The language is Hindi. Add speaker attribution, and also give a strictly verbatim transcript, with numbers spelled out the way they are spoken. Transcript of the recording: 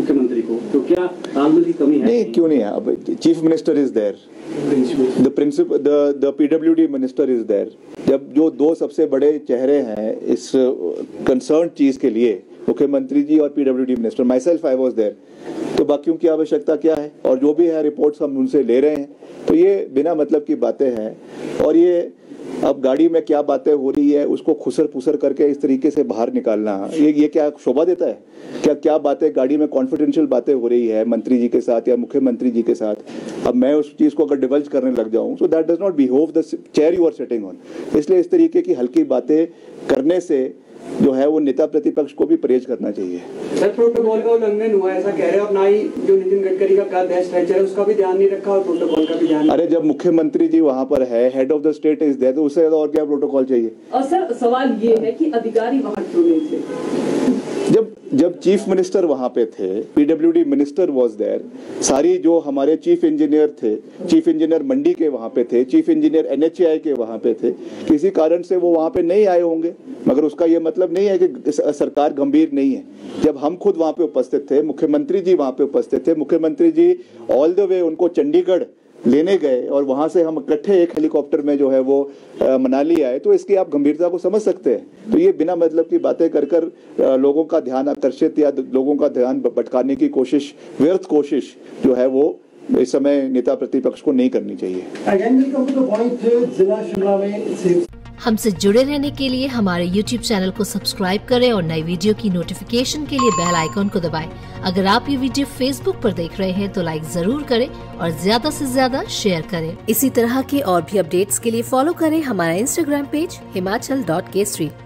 Speaker 1: मुख्यमंत्री को, तो क्या तालमेल की कमी है?
Speaker 2: नहीं, क्यों नहीं है? अब chief minister is there, the principal the the PWD minister is there. जब जो दो सबसे बड़े चेहरे हैं इस कंसर्न चीज के लिए, मुख्यमंत्री जी और PWD minister, myself I was there, तो बाकियों की आवश्यकता क्या है? और जो भी है रिपोर्ट्स हम उनसे ले रहे हैं, तो ये बिना मतलब की बातें हैं। और ये अब गाड़ी में क्या बातें हो रही है उसको खुसर पुसर करके इस तरीके से बाहर निकालना, ये ये क्या शोभा देता है? क्या क्या बातें गाड़ी में कॉन्फिडेंशियल बातें हो रही है मंत्री जी के साथ या मुख्यमंत्री जी के साथ, अब मैं उस चीज को अगर डिवल्ज करने लग जाऊं, so that does not behave the chair you are sitting on. इसलिए इस तरीके की हल्की बातें करने से जो है वो नेता प्रतिपक्ष को भी परहेज करना चाहिए।
Speaker 3: सर, प्रोटोकॉल का उल्लंघन हुआ ऐसा कह रहे हो, अपना ही जो नितिन गडकरी का कार दैट स्ट्रेचर है उसका भी ध्यान नहीं रखा और प्रोटोकॉल का भी ध्यान।
Speaker 2: अरे जब मुख्यमंत्री जी वहां पर है, head of the state is there, तो उससे ज्यादा और क्या प्रोटोकॉल चाहिए?
Speaker 4: और सर सवाल ये है कि अधिकारी वहां क्यों नहीं थे?
Speaker 2: जब जब चीफ मिनिस्टर वहां पे थे, पीडब्ल्यूडी मिनिस्टर वाज देयर, सारी जो हमारे चीफ इंजीनियर थे, चीफ इंजीनियर मंडी के वहां पे थे, चीफ इंजीनियर एनएचएआई के वहां पे थे, किसी कारण से वो वहां पे नहीं आए होंगे, मगर उसका ये मतलब नहीं है कि सरकार गंभीर नहीं है। जब हम खुद वहां पे उपस्थित थे, मुख्यमंत्री जी वहां पे उपस्थित थे, मुख्यमंत्री जी ऑल द वे उनको चंडीगढ़ लेने गए और वहां से हम इकट्ठे एक हेलीकॉप्टर में जो है वो आ, मनाली आए, तो इसकी आप गंभीरता को समझ सकते हैं। तो ये बिना मतलब की बातें कर कर आ, लोगों का ध्यान आकर्षित या लोगों का ध्यान भटकाने की कोशिश, व्यर्थ कोशिश जो है वो इस समय नेता प्रतिपक्ष को नहीं करनी चाहिए।
Speaker 5: जिला शिमला में
Speaker 6: हमसे जुड़े रहने के लिए हमारे यूट्यूब चैनल को सब्सक्राइब करें और नई वीडियो की नोटिफिकेशन के लिए बेल आइकॉन को दबाएं। अगर आप ये वीडियो फेसबुक पर देख रहे हैं तो लाइक जरूर करें और ज्यादा से ज्यादा शेयर करें। इसी तरह के और भी अपडेट्स के लिए फॉलो करें हमारा Instagram page Himachal dot Kesari.